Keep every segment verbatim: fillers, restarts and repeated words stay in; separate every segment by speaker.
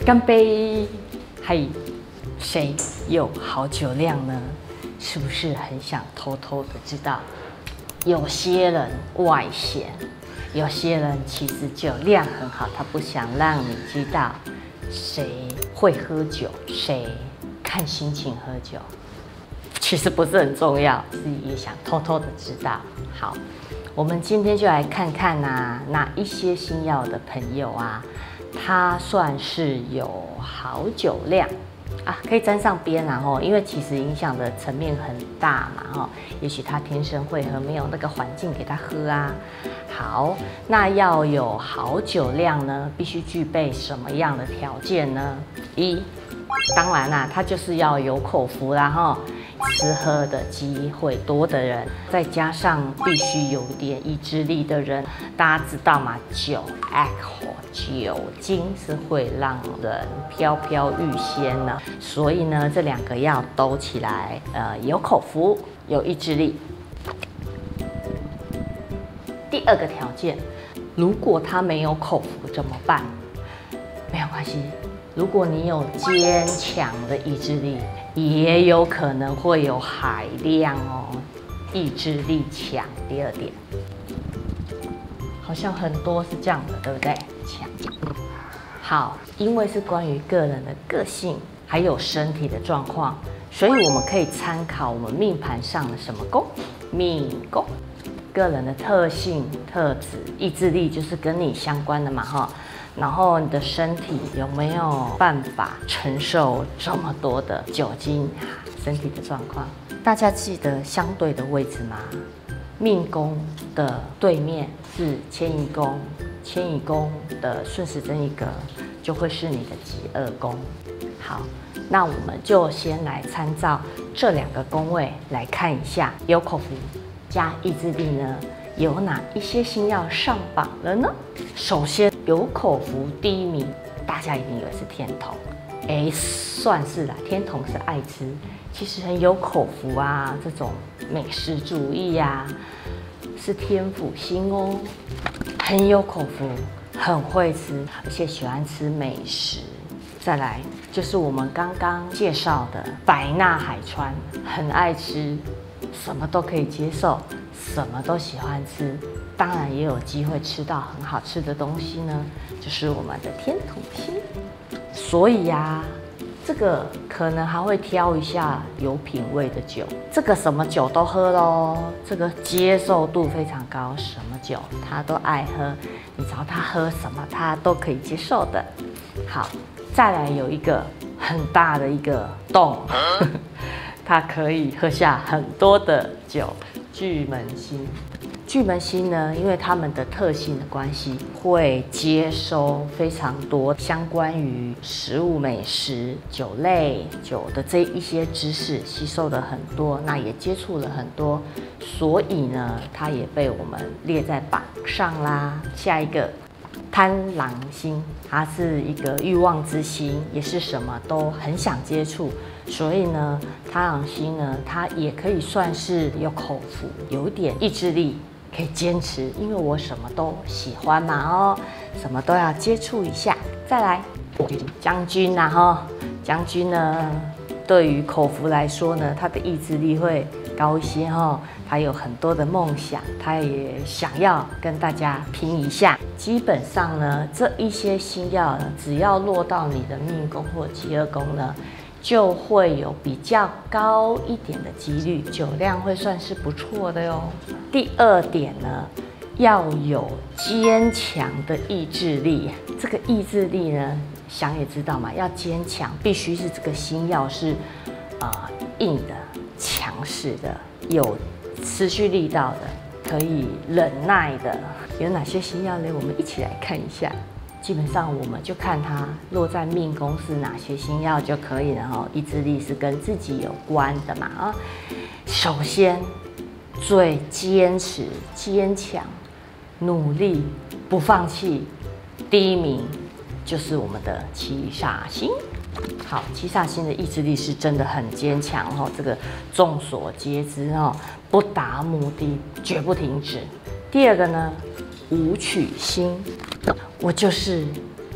Speaker 1: 干杯！嘿，谁有好酒量呢？是不是很想偷偷的知道？有些人外显，有些人其实酒量很好，他不想让你知道谁会喝酒，谁看心情喝酒。其实不是很重要，是也想偷偷的知道。好，我们今天就来看看啊，哪一些星曜的朋友啊，他算是有好酒量啊，可以沾上边啊吼，因为其实影响的层面很大嘛吼，也许他天生会喝，没有那个环境给他喝啊。好，那要有好酒量呢，必须具备什么样的条件呢？一，当然啦、啊，他就是要有口福啦哈。吃喝的机会多的人，再加上必须有点意志力的人，大家知道吗？酒 alcohol 酒精是会让人飘飘欲仙呢，所以呢，这两个要兜起来，呃，有口福，有意志力。第二个条件，如果他没有口福怎么办？没有关系，如果你有坚强的意志力。也有可能会有海量哦，意志力强。第二点，好像很多是这样的，对不对？强。好，因为是关于个人的个性还有身体的状况，所以我们可以参考我们命盘上的什么宫？命宫，个人的特性、特质、意志力就是跟你相关的嘛，哈。然后你的身体有没有办法承受这么多的酒精？身体的状况，大家记得相对的位置吗？命宫的对面是迁移宫，迁移宫的顺时针一格就会是你的疾厄宫。好，那我们就先来参照这两个宫位来看一下，有口福加意志力呢，有哪一些星曜上榜了呢？首先有口福第一名，大家一定以为是天同，哎，算是啦，天同是爱吃，其实很有口福啊，这种美食主义啊，是天府星哦，很有口福，很会吃，而且喜欢吃美食。再来就是我们刚刚介绍的百纳海川，很爱吃，什么都可以接受，什么都喜欢吃，当然也有机会吃到很好吃的东西呢，就是我们的天同星。所以呀、啊，这个可能还会挑一下有品味的酒，这个什么酒都喝咯，这个接受度非常高，什么酒他都爱喝，你只要他喝什么，他都可以接受的。好，再来有一个很大的一个洞，它可以喝下很多的酒，巨门星。巨门星呢，因为他们的特性的关系，会接收非常多相关于食物、美食、酒类、酒的这一些知识，吸收的很多，那也接触了很多，所以呢，它也被我们列在榜上啦。下一个贪狼星，它是一个欲望之星，也是什么都很想接触。所以呢，贪狼星呢，它也可以算是有口福，有一点意志力，可以坚持，因为我什么都喜欢嘛哦，什么都要接触一下。再来，将军呐哈，将军呢，对于口福来说呢，他的意志力会高一些哈，他有很多的梦想，他也想要跟大家拼一下。基本上呢，这一些星曜呢，只要落到你的命宫或疾厄宫呢，就会有比较高一点的几率，酒量会算是不错的哟。第二点呢，要有坚强的意志力。这个意志力呢，想也知道嘛，要坚强，必须是这个星曜是呃硬的、强势的、有持续力道的、可以忍耐的。有哪些星曜呢？我们一起来看一下。基本上我们就看它落在命宫是哪些星曜就可以了哈。意志力是跟自己有关的嘛啊。首先，最坚持、坚强、努力、不放弃，第一名就是我们的七煞星。好，七煞星的意志力是真的很坚强哦，这个众所皆知哦，不达目的绝不停止。第二个呢，武曲星。我就是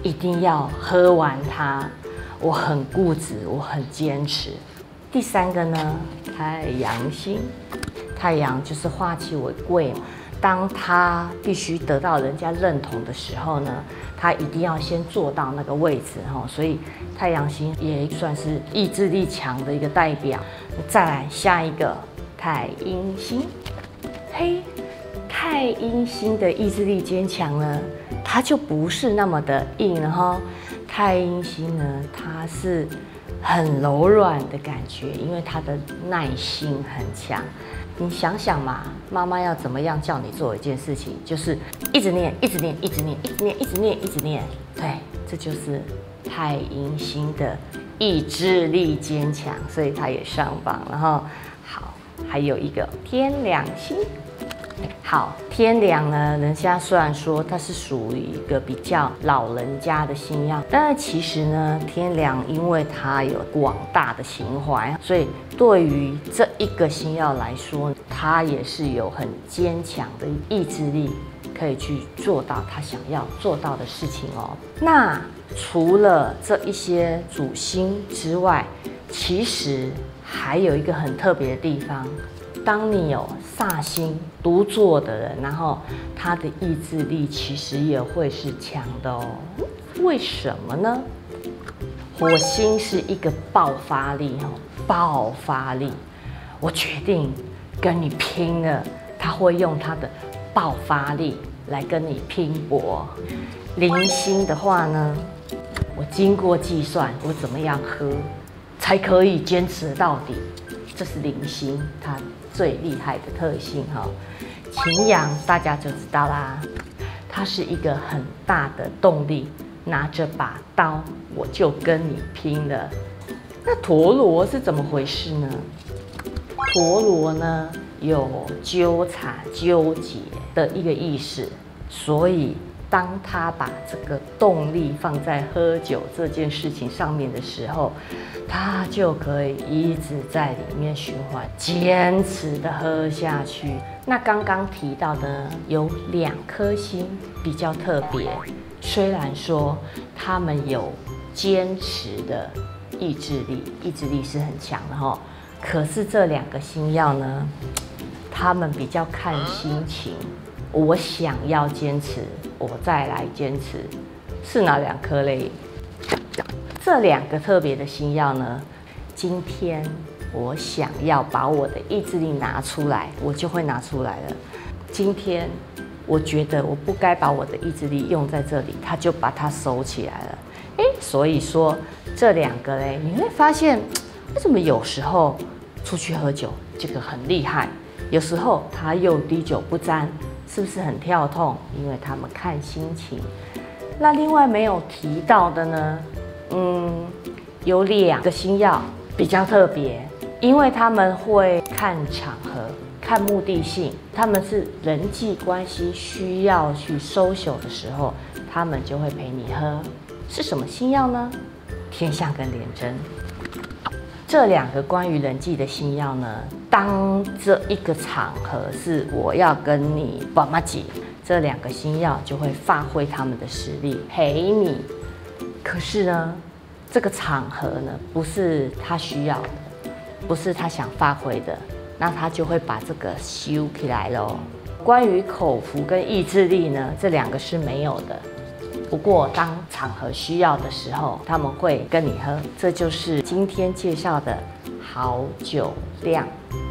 Speaker 1: 一定要喝完它。我很固执，我很坚持。第三个呢，太阳星，太阳就是化气为贵嘛。当他必须得到人家认同的时候呢，他一定要先做到那个位置哈。所以太阳星也算是意志力强的一个代表。再来下一个太阴星，嘿，太阴星的意志力坚强呢，它就不是那么的硬了哈。太阴星呢，它是很柔软的感觉，因为它的耐心很强。你想想嘛，妈妈要怎么样叫你做一件事情，就是一直念，一直念，一直念，一直念，一直念，一直念。对，这就是太阴星的意志力坚强，所以它也上榜了哈。好，还有一个天梁星。好，天梁呢，人家虽然说它是属于一个比较老人家的星曜，但是其实呢，天梁因为它有广大的情怀，所以对于这一个星曜来说，它也是有很坚强的意志力，可以去做到他想要做到的事情哦。那除了这一些主星之外，其实还有一个很特别的地方。当你有煞星独坐的人，然后他的意志力其实也会是强的哦。为什么呢？火星是一个爆发力哦，爆发力，我决定跟你拼了，他会用他的爆发力来跟你拼搏。铃星的话呢，我经过计算，我怎么样喝才可以坚持到底，这是铃星它最厉害的特性哈。擎羊大家就知道啦，它是一个很大的动力，拿着把刀我就跟你拼了。那陀螺是怎么回事呢？陀螺呢有纠缠、纠结的一个意思，所以当他把这个动力放在喝酒这件事情上面的时候，他就可以一直在里面循环，坚持的喝下去。那刚刚提到的有两颗星比较特别，虽然说他们有坚持的意志力，意志力是很强的哈，可是这两个星曜呢，他们比较看心情。我想要坚持，我再来坚持，是哪两颗嘞？这两个特别的星曜呢，今天我想要把我的意志力拿出来，我就会拿出来了。今天我觉得我不该把我的意志力用在这里，他就把它收起来了。哎，所以说这两个嘞，你会发现为什么有时候出去喝酒这个很厉害，有时候他又滴酒不沾，是不是很跳痛？因为他们看心情。那另外没有提到的呢？嗯，有两个星曜比较特别，因为他们会看场合、看目的性，他们是人际关系需要去social的时候，他们就会陪你喝。是什么星曜呢？天相跟廉贞。这两个关于人际的星曜呢，当这一个场合是我要跟你把马吉，这两个星曜就会发挥他们的实力陪你。可是呢，这个场合呢，不是他需要的，不是他想发挥的，那他就会把这个收起来咯。关于口福跟意志力呢，这两个是没有的。不过当场合需要的时候，他们会跟你喝，这就是今天介绍的好酒量。